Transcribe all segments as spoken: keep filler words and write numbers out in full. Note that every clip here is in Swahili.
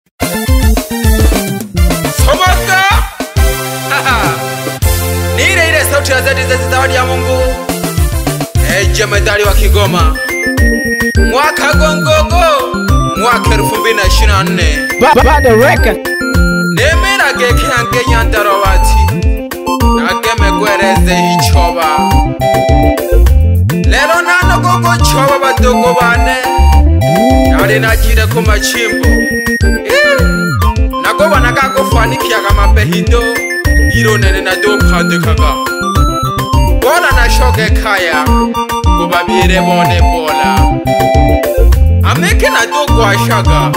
Somoka Nile ile sauti ya zadi za zawadi ya Mungu. Eje medali wa Kigoma mwaka gongogo mwaka elfu mbili na ishirini na nne Baba the record Nemera geke yange nyandaro wati Nageme gwereze ichoba Lero nano gogo choba badogo bane Nari nakire ku machimbo Nago wanagago fanikia kama behido Iro nene na do pande kaga Bola na shoge kaya Kubabire bone bola Ameke na do kwa shaga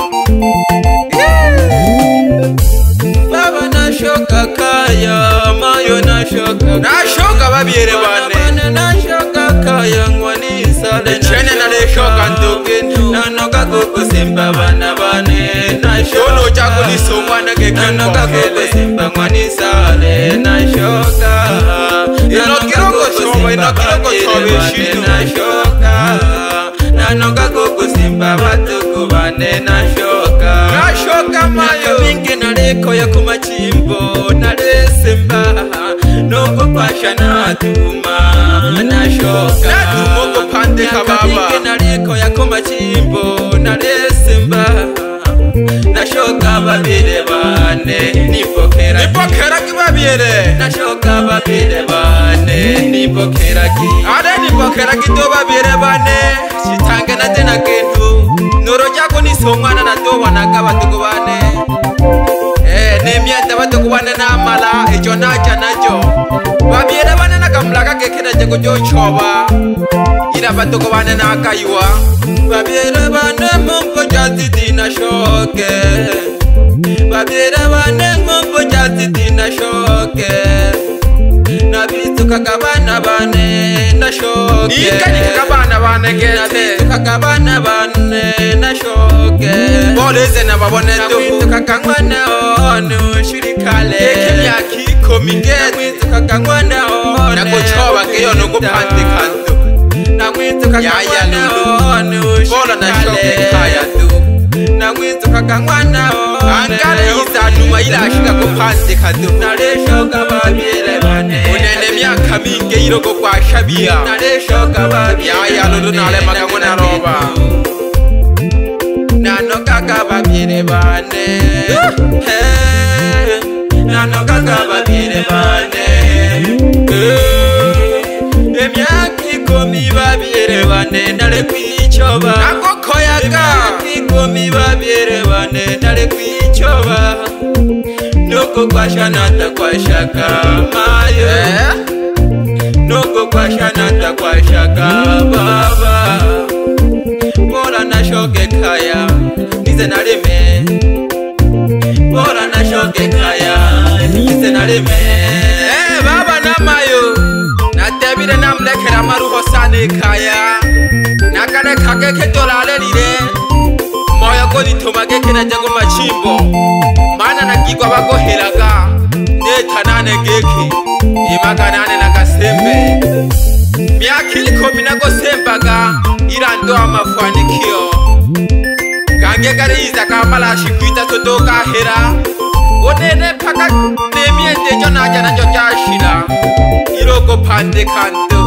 Baba na shoga kaya Mayo na shoga Na shoga babire bane Na shoga kaya ngwani sale Chene na le shoga ndoge Na noga gogo simba bana bane Na shoga Ono jago ni sumwa na geke Na noga gogo simba ngwani sale Na shoga Ino kiroko choba Ino kiroko choba Shito Na shoga Na noga gogo simba batuku bane Na shoga Na shoga mayo Mingi na leko ya kumachimbo Na le simba Noko pasha na tuma Na shoga Na tumogo pande kababa Mingi na leko ya kumachimbo Na le simba Na shoga babire bane Nipokera ki Nipokera ki babire Na shoga babire bane Nipokera ki Ade nipokera ki do babire bane Chitange na tena kendu Noro jako ni somwana na do wanaga batuku bane Eh nemyenda batuku bane na mala Ejo naja najo Babire bane na kamlaga kekena jego jo choba Ira batuku bane na kayua Babire bane mumpo jazidi na shoke Babire bane mumpo jazidi na shoke Na bitu kakabana bane na shoke Ika ni kakabana bane gete Na bitu kakabana bane na shoke Boleze na babone tuhu Na bitu kakangwana onu shirikale Eke ya kiko mingete Na bitu kakangwana onu Na kuchoba keyo nungu pandi kanto Na bitu kakangwana onu shirikale Bola na shoke kaya tu Na bitu kakangwana onu Angale isa numa ila ashika kupandi kanto Na le shoka babire bane Unene miaka mingi iroko kwa shabia Na le shoka babire Ya ya lulu na le makamuna roba Na no kaka babire bane Na no kaka babire bane Emiaki komi babire bane Nale kuichoba Nako koyaga Emiaki komi babire bane Nale kuichoba Noko kwa shanata kwa shaka mayo eh? Noko kwa shanata kwa shaka baba Bora na shoge kaya Nize nalime Bora na shoge kaya Nize nalime Eh baba na mayo Na tebire na mlekera maruho sane kaya Nakane kageke dolale lire Moyo kodi tomageke na jago machimbo Mana na kikwa bako helaga Neta nane geki Imaka nane na kasembe Miakili komi na kosembaga Irando wa mafanikio Kange gariza kamala shikuita sotoka hera Onene paka nemiende jona jana jojashira Iroko pande kanto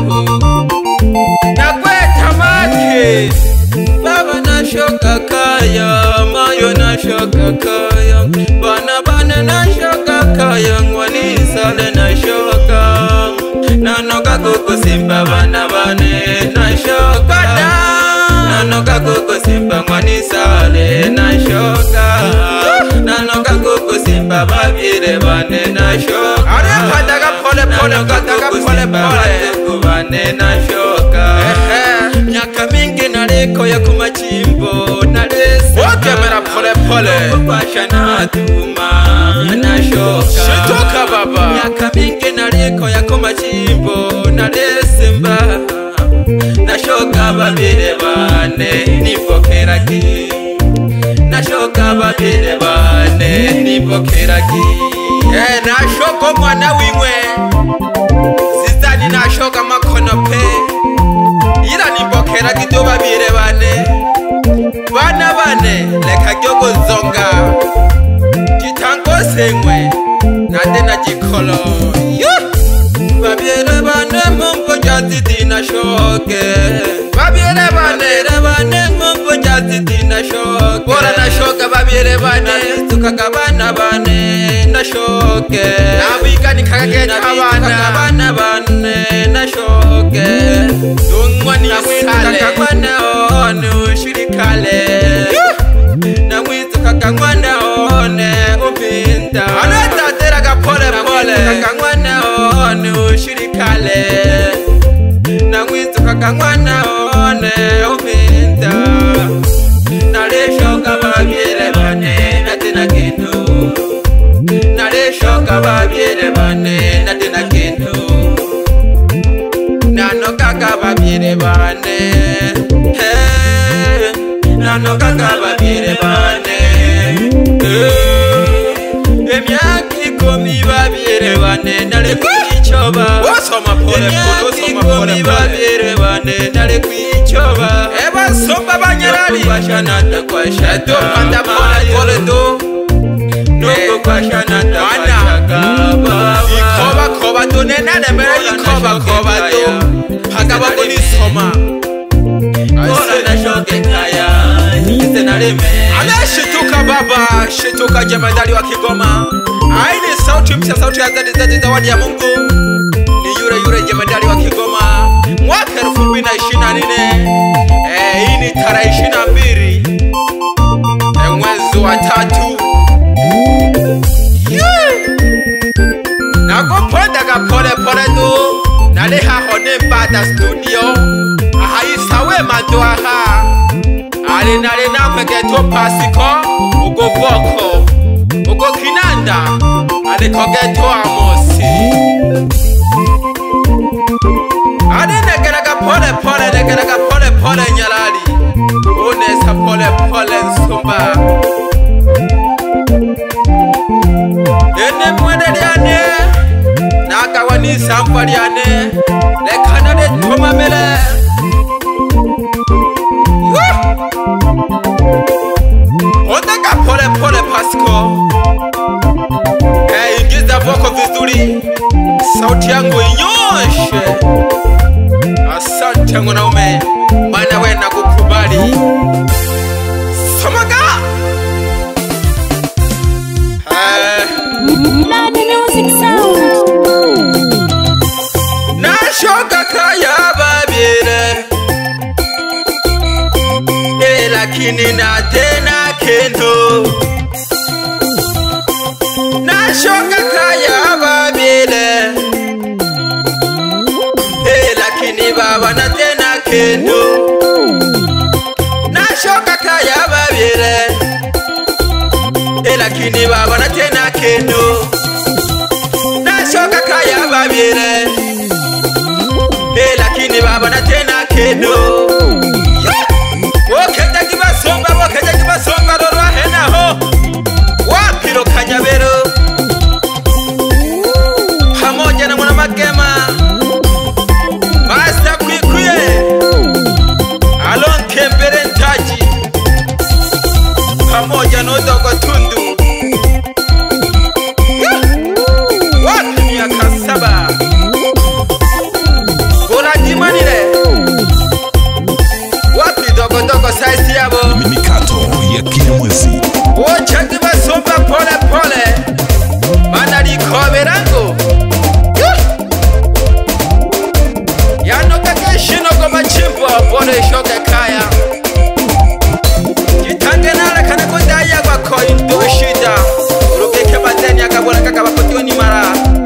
Na kwe tamake Baba na shoka kaya Mayo na shoka kaya Bana bana na shoka kaya Ngwani sale na shoka Na noka koko simba bana bane na shoka Na noka koko simba ngwani sale na shoka Na noka koko simba babire bane na shoka Are padaga pole pole padaga pole pole Bane na shoka Nyaka mingi na leko ya kumachimbo Na lese Oke mera pole pole Kupasha na tuma Na shoka Shitoka baba Nyaka mingi na leko ya kumachimbo Na lese mba Na shoka babire bane Nipokera ki Na shoka babire bane Nipokera ki Eh na shoko mwana wimwe Sizani na shoka makono pe Ira nipokera kidoba bire bane Bana bane leka gyogo zonga babyere bane tukagabana bane nashoke nabika nikagageta abana abana bane nashoke dungwa ni sale kakwana one ushirikale namwitu kakangwana one upinda anatatera gapole pole kakangwana one ushirikale namwitu kakangwana one upinda Nareshoka babyere bane natina kintu Nareshoka babyere bane natina kintu Nanoka babyere bane Hey Nanoka babyere bane Emyaka ikomi babyere bane nale kwichoba Osoma pole pole osoma pole babyere bane nale kwichoba Eba somba banyarali Kwashanata kwashata Panda pole pole do Nuko kwashanata kwashaka Ikoba koba do nenane mere ikoba koba do Hagaba kuni soma Ora na shoke kaya Ise nalime Ale shituka baba Shituka jemadari wa Kigoma Aini sauti mpya sauti ya zadi zadi zawadi ya Mungu Ni yure yure jemadari wa Kigoma Mwaka elfu mbili na ishirini na nne Eh, hii ni tarehe ishirini na mbili eh, mwezi wa tatu Nakuponda kapole pole tu Naleha hone mbata studio Ahaisawe madoaha Ale nale na kwegeto pasiko Ugo voko Ugo kinanda Ale kogeto amosi Ale negeraga pole pole negeraga pole pole nyalali Unesa pole pole nsumba Ene mwede liane Naka wani sampa liane Lekana de tuma mele Ondaka pole pole pasiko Eh ingiza voko vizuri Sauti yangu inyoshe Asante mwanaume Mana we na kukubali Somaga Nadi Music Sound Nashoka kaya babyere E lakini na tena kendo Nashoka kaya babyere E lakini baba na tena kendo Nashoka kaya babyere E lakini baba na tena kendo Nashoka kaya babyere E lakini baba na tena kendo Wokeja kibasomba wokeja kibasomba rorwa hena ho Wapiro kanyabero Pamoja na mwana magema Master kwikuye Alon kembere ntaji Pamoja na udogo tundu Wapi miaka saba Urajimanile Wapi dogo dogo saisi yabo Mikato ya Kinyamwezi Wochagi basomba pole pole Mana likobe rango Yanoka keshino goma chimbo Pole shoke kaya Jitange nara kana kundaya kwa koi ndo shida Urugeke bateni akabona kakabapotio ni mara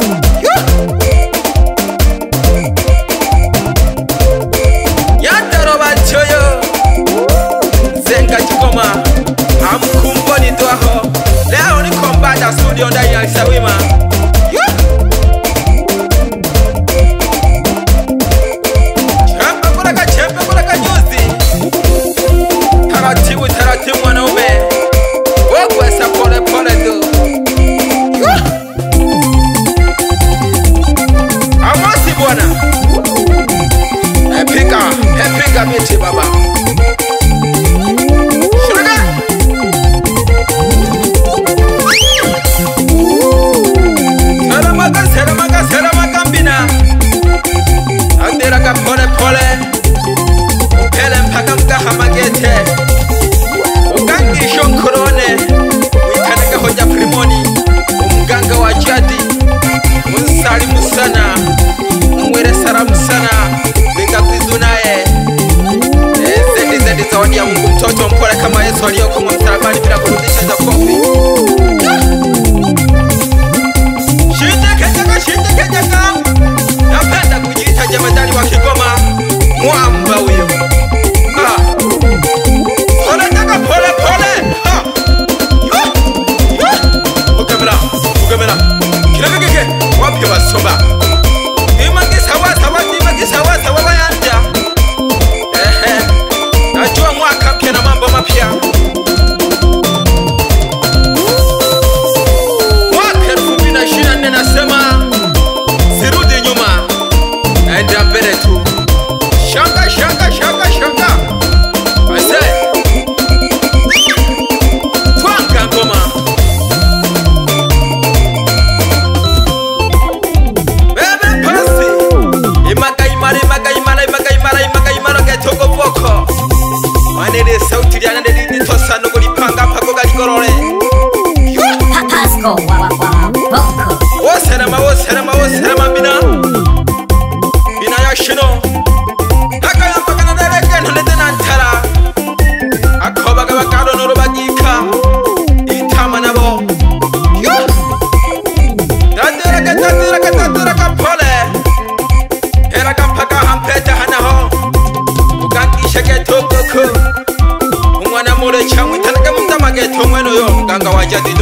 Yandaro bachoyo Zenga Kigoma Amkumboni doaho Leo ni kombata studio ndani ya Isawima Chempe kulaka chempe kulaka nyuzi Taratibu taratibu mwanaume Wogwesa pole pole tu Amosi bwana Epika, epika miti baba Shuraga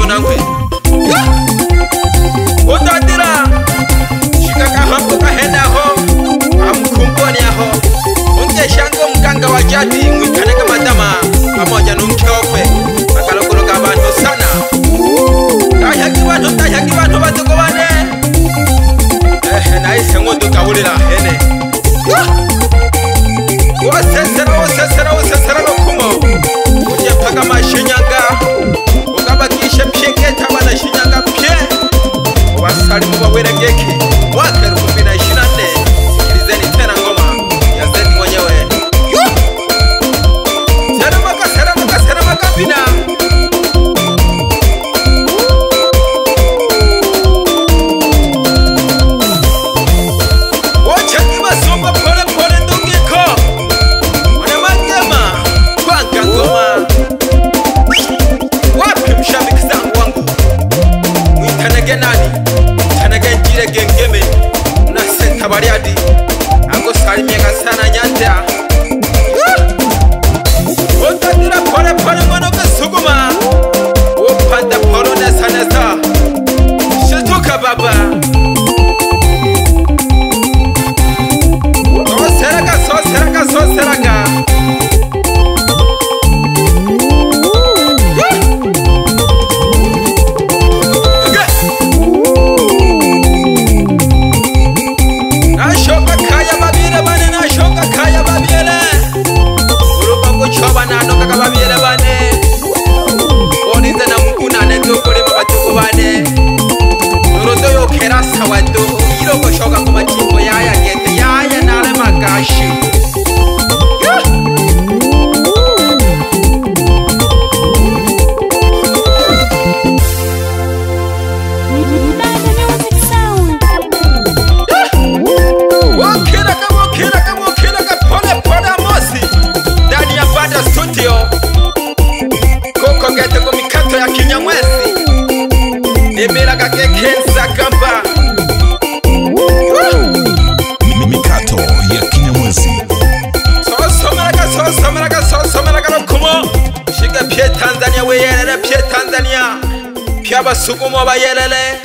munangwe Utadira Shikaka hampo kahenda ho Amkumponi aho Unge shango mkanga wa jadi Mwikaneka madama Pamoja numkeokwe Makalokoloka abantu sana Tahaki watu tahaki watu watuko wane Eh naise ngoto kawulila hene Wasesera wasesera wasesera lokumo Uje paka mashinyanga Ukabakishe psheketa wana shinyanga pye Wasali mwa wele geki Mwaka elfu mbili na ishirini na nne Sikilizeni tena ngoma ya Zedi mwenyewe Sera maka sera maka sera maka pina Wacha kiwa somba pole pole ndungiko Wane magema Kwanka ngoma Wapi mshabiki zangu wangu Mwitanege nani Tanege njire gengeme Na senta bariadi Ango salimiega sana nyanja Utadira pole pole mwono kesuguma Upanda polo nesa nesa Shituka baba Soseraga soseraga soseraga Nashoka kaya babire bane nashoka kaya babire Urupa kuchoba nanoka kababire bane Bonize na mkuna netokole mabatuko bane Nurodo yokera sawado Iroko shoka kumachimbo yaya gete yaya nale magashi Koko kwa mikato ya Kinyamwezi Nimiraga kekenza gamba Mikato ya Kinyamwezi Sosomeraga sosomeraga sosomeraga lokumo Shiga pye Tanzania weyelele pye Tanzania Pya basugumo bayelele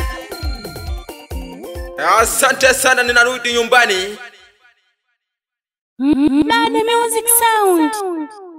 Asante sana ninarudi nyumbani Mad Music Sound.